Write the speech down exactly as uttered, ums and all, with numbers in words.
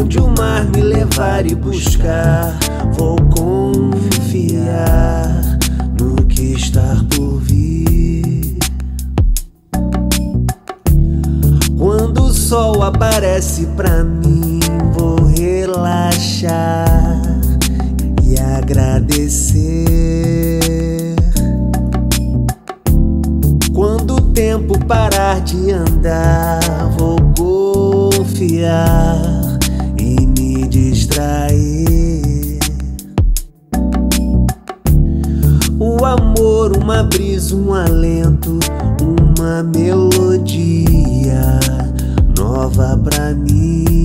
Onde o mar me levar e buscar, vou confiar no que está por vir. Quando o sol aparece pra mim, vou relaxar e agradecer. Quando o tempo parar de andar, vou confiar e me distrair. O amor, uma brisa, um alento, uma melodia nova pra mim.